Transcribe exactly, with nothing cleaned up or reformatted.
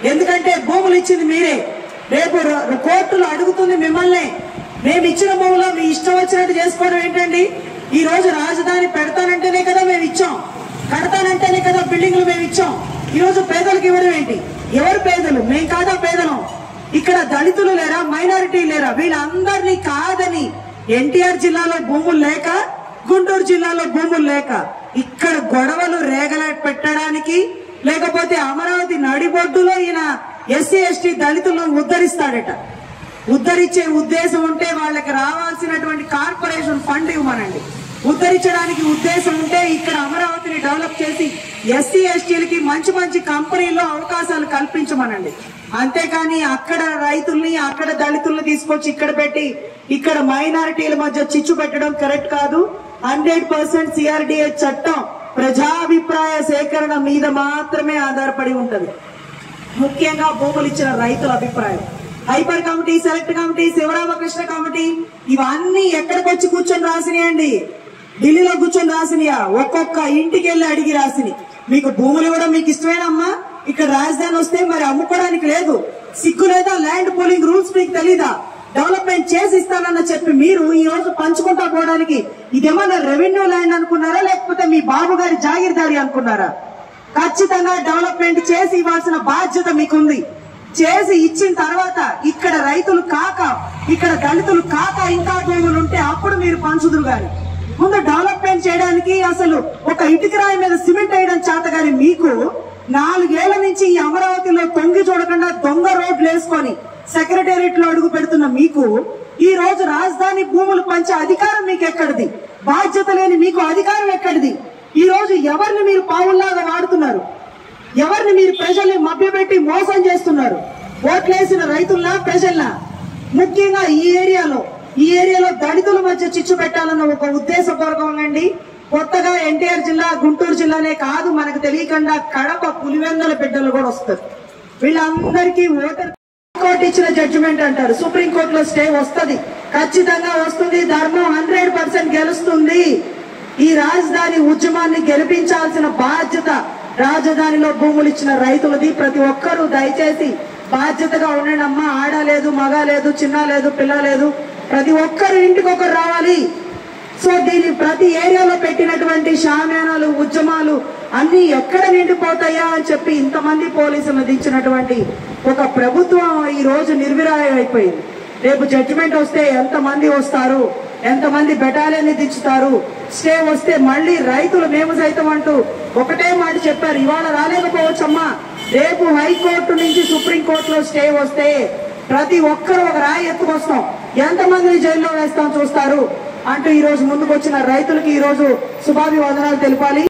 ఎందుకంటే భూములు ఇచ్చింది మీరే, రేపు కోర్టులు అడుగుతుంది మిమ్మల్ని. మేము ఇచ్చిన భూములో మీ ఇష్టం వచ్చినట్టు చేసుకోవడం ఏంటండి? ఈ రోజు రాజధాని పెడతానంటేనే కదా మేము ఇచ్చాం, కడతానంటేనే కదా బిల్డింగ్లు మేము ఇచ్చాం. ఈ రోజు పేదలకు ఇవ్వడం ఏంటి? ఎవరు పేదలు? మేం కాదా పేదలం? ఇక్కడ దళితులు లేరా, మైనారిటీ లేరా? వీళ్ళందరినీ కాదని ఎన్టీఆర్ జిల్లాలో భూములు లేక, గుంటూరు జిల్లాలో భూములు లేక ఇక్కడ గొడవలు రేగల పెట్టడానికి, లేకపోతే అమరావతి నడిబొడ్డులో ఈయన ఎస్సీ ఎస్టీ దళితులను ఉద్ధరిస్తాడట. ఉద్ధరించే ఉద్దేశం ఉంటే వాళ్ళకి రావాల్సినటువంటి కార్పొరేషన్ ఫండ్ ఇవ్వమనండి. ఉద్ధరించడానికి ఉద్దేశం ఉంటే ఇక్కడ అమరావతిని డెవలప్ చేసి ఎస్సీ ఎస్టీలకి మంచి మంచి కంపెనీల్లో అవకాశాలు కల్పించమనండి. అంతేకాని అక్కడ రైతుల్ని, అక్కడ దళితుల్ని తీసుకొచ్చి ఇక్కడ పెట్టి ఇక్కడ మైనారిటీల మధ్య చిచ్చు పెట్టడం కరెక్ట్ కాదు. హండ్రెడ్ పర్సెంట్ సిఆర్డిఏ చట్టం ప్రజాభిప్రాయ సేకరణ మీద మాత్రమే ఆధారపడి ఉంటది. ముఖ్యంగా భూములు ఇచ్చిన రైతుల అభిప్రాయం. Hyper committee, select committee, Sivaramakrishna committee ఇవన్నీ ఎక్కడికి వచ్చి కూర్చొని రాసినాయండి? ఢిల్లీలో కూర్చొని రాసినయా? ఒక్కొక్క ఇంటికి వెళ్ళి అడిగి రాసిని. మీకు భూములు ఇవ్వడం మీకు ఇష్టమేనమ్మా? ఇక్కడ రాజధాని వస్తే మరి అమ్ముకోవడానికి లేదు, సిగ్గు లేదా? ల్యాండ్ పూలింగ్ రూల్స్ మీకు తెలీదా? డెవలప్మెంట్ చేసి ఇస్తానన్న చెప్పి మీరు ఈ రోజు పంచుకుంటా పోవడానికి ఇదేమన్నా రెవెన్యూ ల్యాండ్ అనుకున్నారా, లేకపోతే మీ బాబు గారి జాగీర్దారి అనుకున్నారా? ఖచ్చితంగా డెవలప్మెంట్ చేసి ఇవ్వాల్సిన బాధ్యత మీకుంది. చేసి ఇచ్చిన తర్వాత ఇక్కడ రైతులు కాక, ఇక్కడ దళితులు కాక ఇంకా భూములు ఉంటే అప్పుడు మీరు పంచుదురు గాని, ముందు డెవలప్మెంట్ చేయడానికి అసలు ఒక ఇటుక రాయి మీద సిమెంట్ వేయడం చేత గాని మీకు నాలుగేళ్ల నుంచి ఈ అమరావతిలో తొంగి చూడకుండా దొంగ రోడ్లు వేసుకొని సెక్రటేరియట్ లో అడుగు పెడుతున్న మీకు ఈ రోజు రాజధాని భూములు పంచే అధికారం మీకు ఎక్కడిది? బాధ్యత లేని మీకు అధికారం ఎక్కడిది? ఈ రోజు ఎవరిని మీరు పావుల్లాగా వాడుతున్నారు? ఎవరిని మీరు ప్రజల్ని మభ్యపెట్టి మోసం చేస్తున్నారు? ఓట్లేసిన రైతుల్లా, ప్రజల్లా? ముఖ్యంగా ఈ ఏరియాలో ఈ ఏరియాలో దళితుల మధ్య చిచ్చు పెట్టాలన్న ఒక ఉద్దేశపూర్వకంగాండి కొత్తగా ఎన్టీఆర్ జిల్లా, గుంటూరు జిల్లానే కాదు, మనకు తెలియకుండా కడప, పులివెందుల బిడ్డలు కూడా వస్తారు. వీళ్ళందరికీ ఓటర్ కోర్టు ఇచ్చిన జడ్జిమెంట్ అంటారు. సుప్రీంకోర్టులో స్టే వస్తుంది, ఖచ్చితంగా వస్తుంది. ధర్మం హండ్రెడ్ పర్సెంట్ గెలుస్తుంది. ఈ రాజధాని ఉద్యమాన్ని గెలిపించాల్సిన బాధ్యత రాజధానిలో భూములు ఇచ్చిన రైతులది. ప్రతి ఒక్కరూ దయచేసి బాధ్యతగా ఉండండి అమ్మా. ఆడ లేదు, మగ లేదు, చిన్న లేదు, పిల్ల లేదు, ప్రతి ఒక్కరు ఇంటికి ఒకరు రావాలి. సో దీన్ని ప్రతి ఏరియాలో పెట్టినటువంటి షామ్యానాలు, ఉద్యమాలు అన్ని ఎక్కడ నిండిపోతాయా అని చెప్పి ఇంతమంది పోలీసులు దించినటువంటి ఒక ప్రభుత్వం ఈ రోజు నిర్విరాయం అయిపోయింది. రేపు జడ్జిమెంట్ వస్తే ఎంతమంది వస్తారు, ఎంతమంది బెటాలియన్ దించుతారు? స్టే వస్తే మళ్ళీ రైతులు మేము సైతం అంటూ ఒకటే మాట చెప్పారు. ఇవాళ రాలేకపోవచ్చమ్మా, రేపు హైకోర్టు నుంచి సుప్రీంకోర్టులో స్టే వస్తే ప్రతి ఒక్కరు ఒక రాయి ఎత్తుకొస్తాం, ఎంతమందిని జైల్లో వేస్తాం చూస్తారు అంటూ ఈ రోజు ముందుకు వచ్చిన రైతులకి ఈ రోజు శుభాభివందనాలు తెలిపాలి.